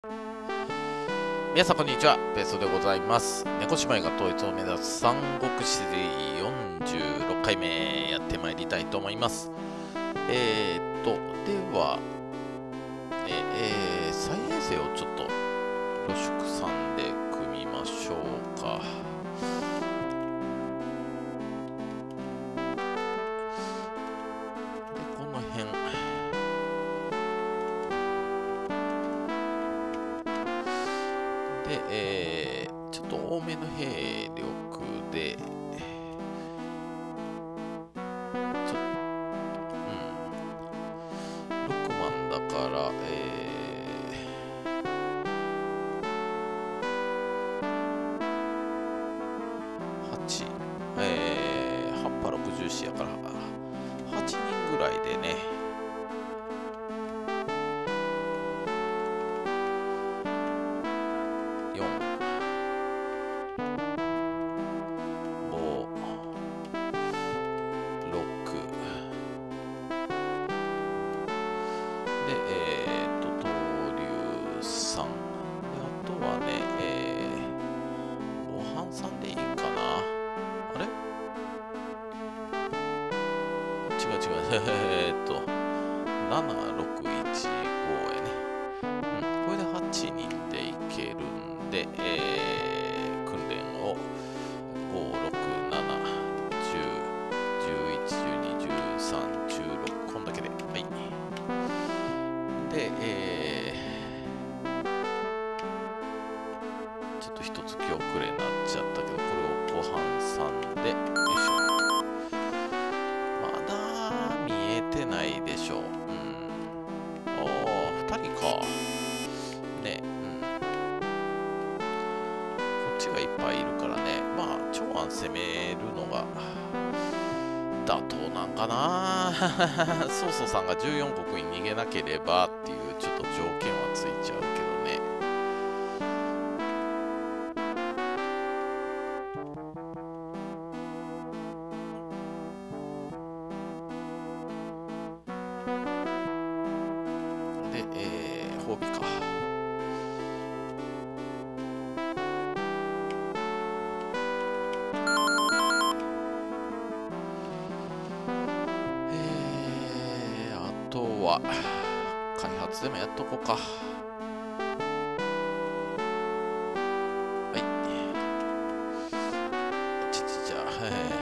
皆さんこんにちは、ペーソでございます。猫姉妹が統一を目指す三国志46回目やってまいりたいと思います。では、再編成をちょっと露宿さんで組みましょうか。で、この辺。で、ちょっと多めの兵力で、6万だから、8、8波60やから、8人ぐらいでね、7615やね。これで8人でいけるんで、訓練を5、6、7、10、11、12、13、16、こんだけで。はい。で、ちょっと一つ気遅れになっちゃったけど、これをご飯さんで、よいしょ。ないでしょう。2人か。ね、こっちがいっぱいいるからね。まあ、長安攻めるのが妥当なんかな。曹操さんが14国に逃げなければっていうちょっと条件はついちゃうけどね。褒美か。あとは開発でもやっとこうか。はい。じゃあ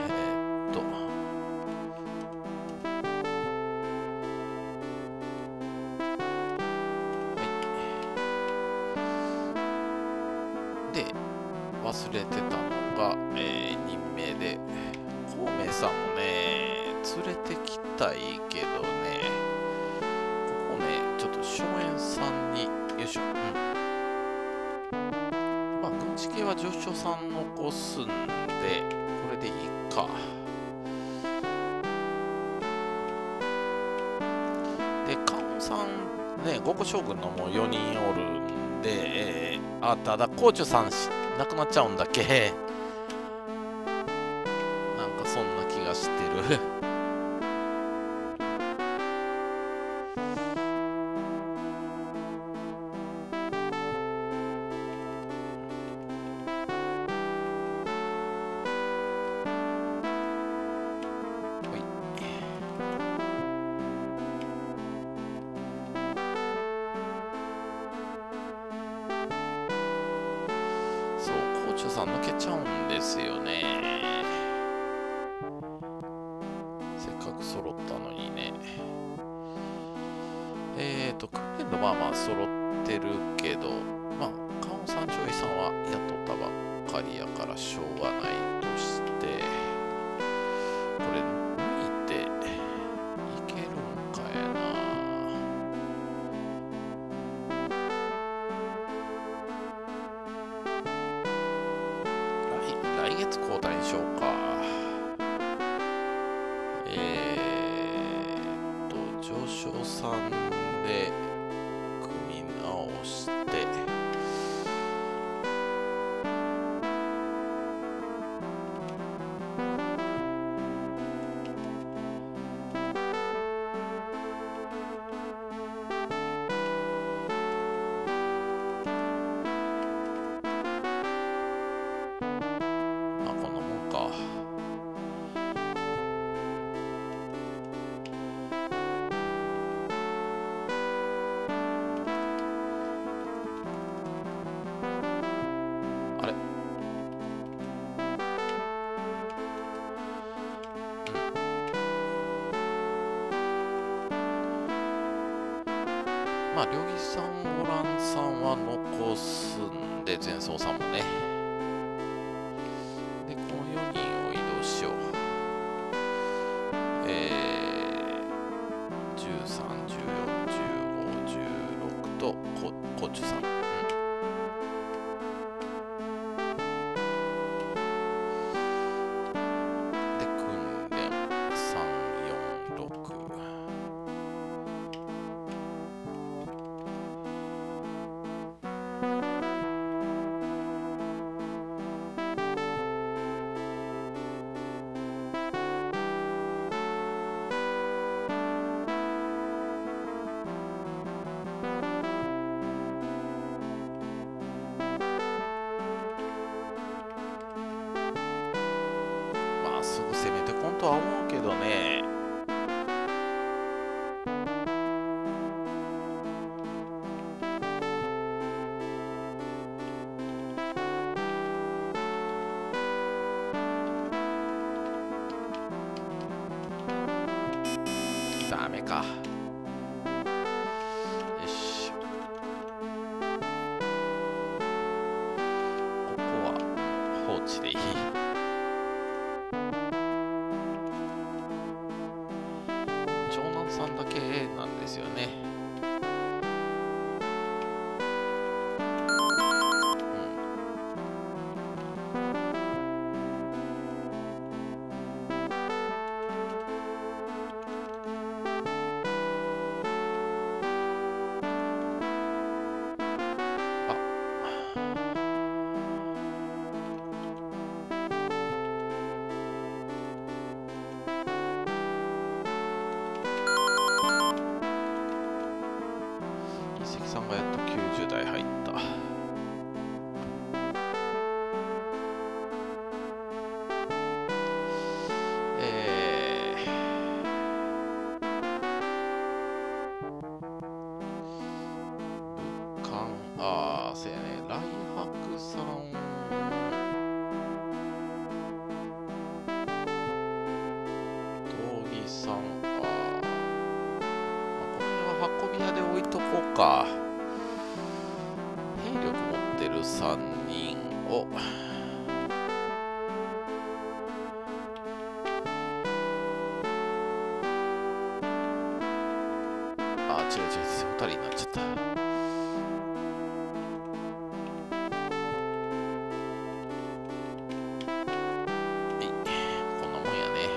で、忘れてたのが、任命で、孔明さんもね、連れてきたいけどね、ここね、ちょっと荘園さんに、よいしょ、まあ、軍事系は上昇さん残すんで、これでいいか。で、関羽さん、ね、五個将軍のもう4人おるんで、ただ、高知さん亡くなっちゃうんだっけ。なんかそんな気がしてる。高知さん抜けちゃうんですよね。せっかく揃ったのにね。訓練のまあまあ揃ってるけど、まあ、関羽さん、長井さんは雇ったばっかりやからしょうがないとして、これ抜いていけるんかやな。来月交代にしようか。上昇さんで組み直して、 さんゴランさんは残すんで、前奏さんもね。でこの4人を移動しよう。13、14、15、16とコチュさん。で訓練3、4、6。すぐ攻めてこんとは思うけどね。ダメか。よし。ここは放置でいい。さんだけなんですよね。さんがやっと90台入った。武漢、ああ、せやね、来白さん。峠さん、この辺は運び屋で置いとこうか。兵力持ってる3人を違う2人になっちゃった。こんなもんやね。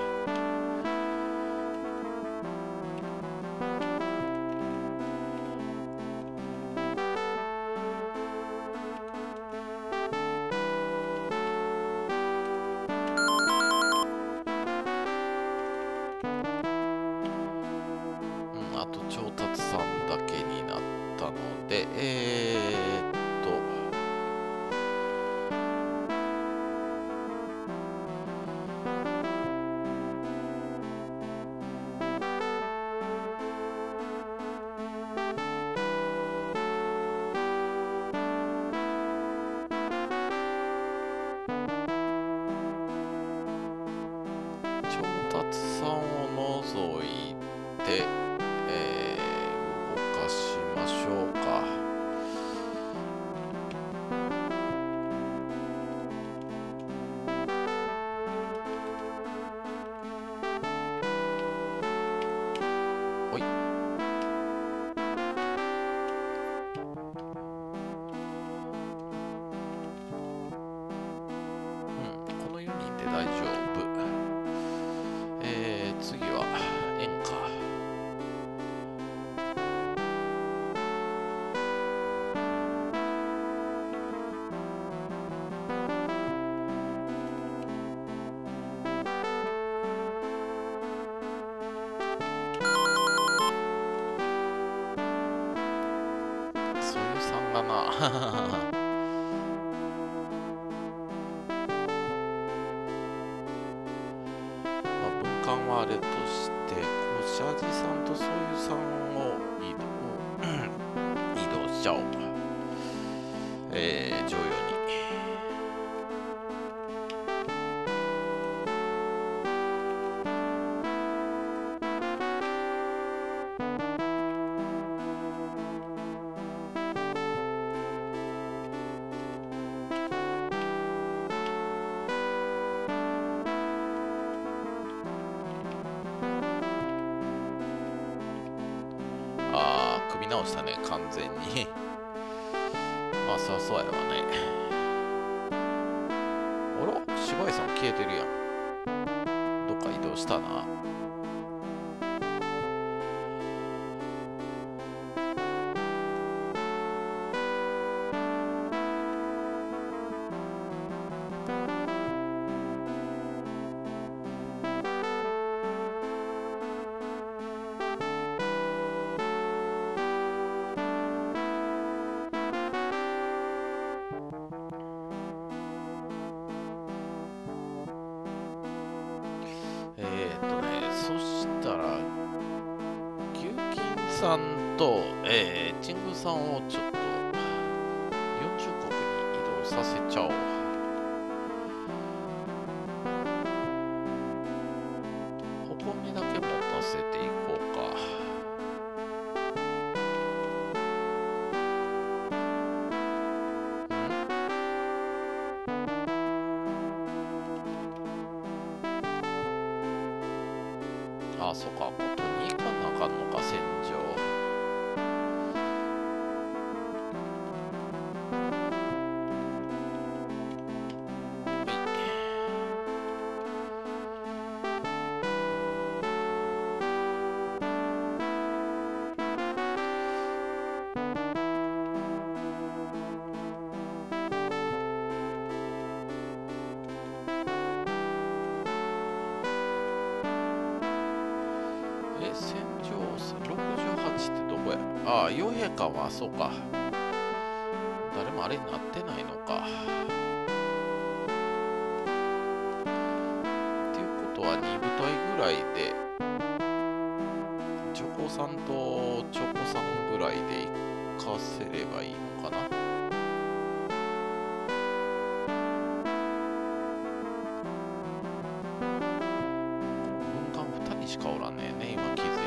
あと調達さんだけになったので、調達さんを除いて、動かしましょうか。ほい。この4人で大丈夫。次は円か。そういうさんがな。分間はあれとして、シャージさんとそういうさんを移動しちゃおう。乗用に。 直したね、完全に。まあ、そりゃそうやわね。あら、芝居さん消えてるやん。どっか移動したな。そしたら、牛金さんと、チングさんをちょっと40国に移動させちゃおう。ここにだけ持たせていこうか。あ、そっか、元に行かなあかんのか、戦場。戦場68ってどこや。ああ、傭兵館はそうか。誰もあれになってないのか。っていうことは2部隊ぐらいで、ジョコさんとチョコさんぐらいで行かせればいいのかな。軍艦2人しかおらんねえね、今気づいたけど。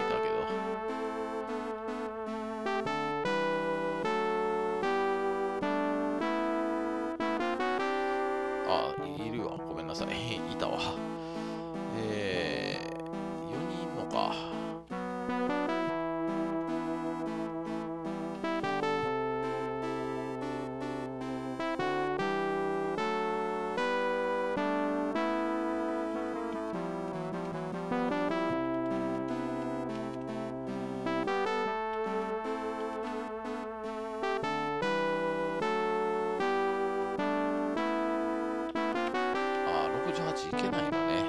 あ、いるわ。ごめんなさい。いたわ。4人いんのか。68いけないのね。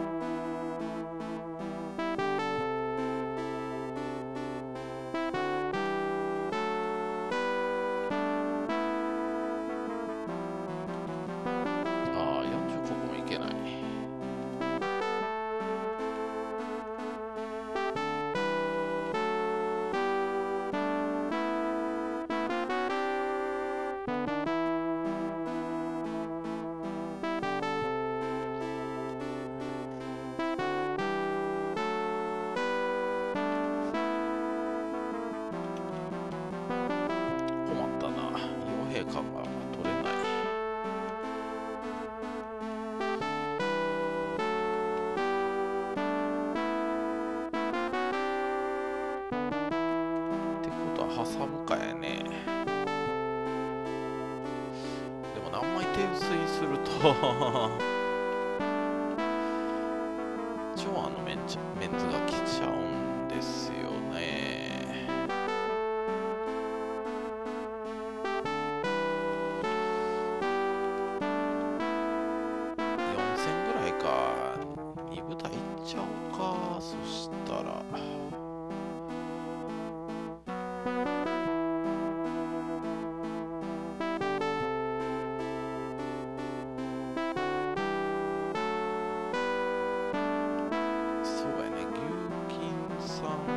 ああ、40個もいけない。傭兵館が取れない。ってことは挟むかやね。でも何枚手薄にすると超メンズが来ちゃうんですよね。2部隊いっちゃおうか。そしたらそうやね。牛金さん、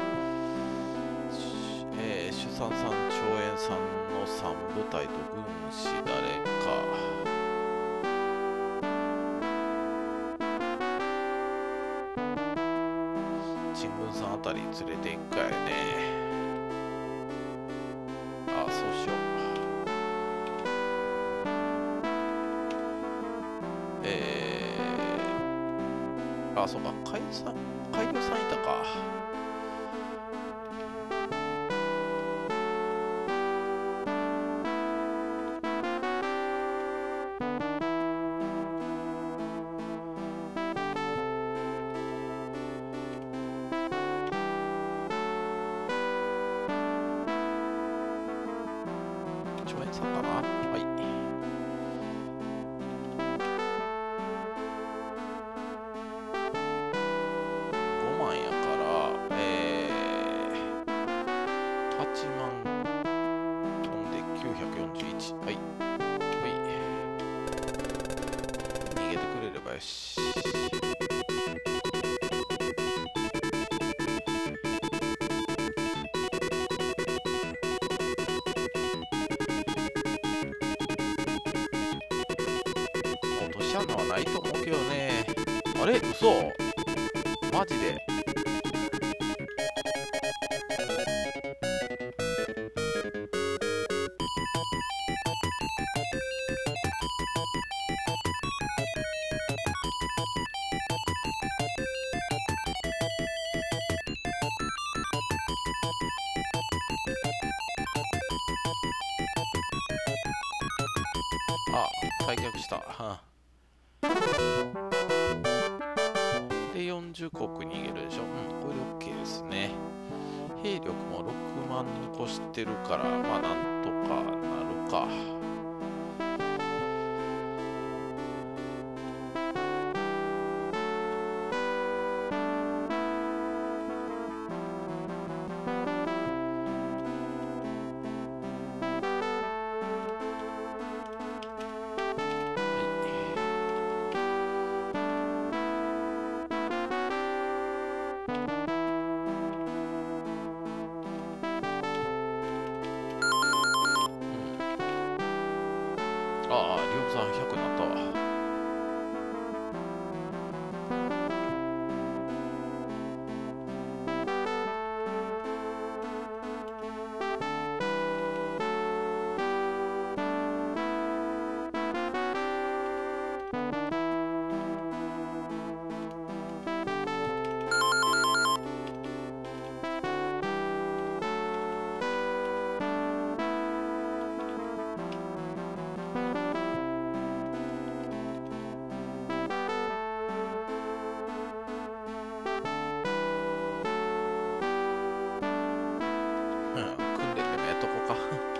主産さん、長園さんの3部隊と軍師誰か。新聞さんあたり連れていくかやね。あ、そうしよう。あ、そうか、海流さんいたか。 かな。はい。5万やから、8万飛んで941。はい。はい。逃げてくれればよし。シャンのはないと思うけどね。あれ嘘マジで。あ、退却した。で、40国逃げるでしょ。うん、これで OK ですね。兵力も6万残してるから、まあなんとかなるか。ああ、量産100になったわ。訓練でもやっとこうか。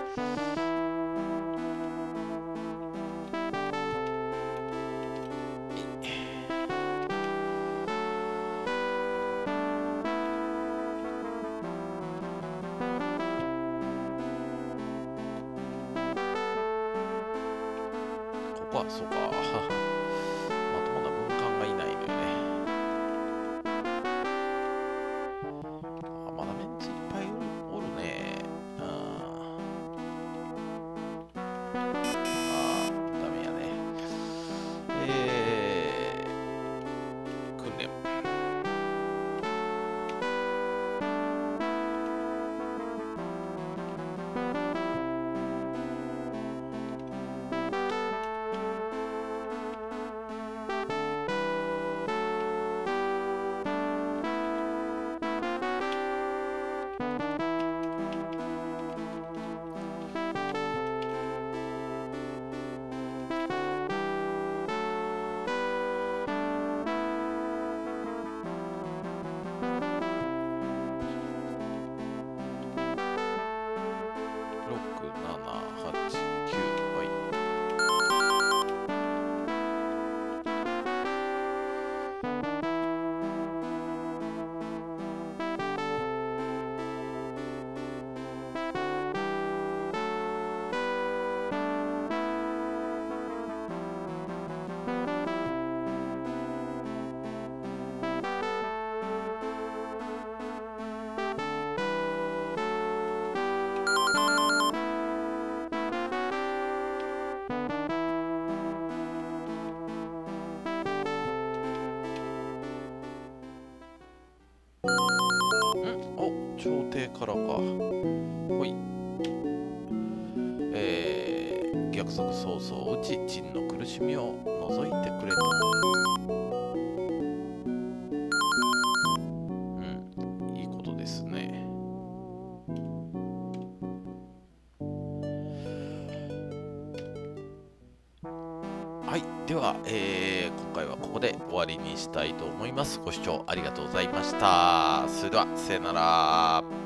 ここはそうか。まともな文官がいないのよね。あ、まだメンツいっぱいおるね。ダメやね。訓練。朝廷からか。ほい。逆賊曹操を討ち、陳の苦しみを除いてくれと。うん、いいことですね。はい、では、今回はここで終わりにしたいと思います。ご視聴ありがとうございました。それでは、さよなら。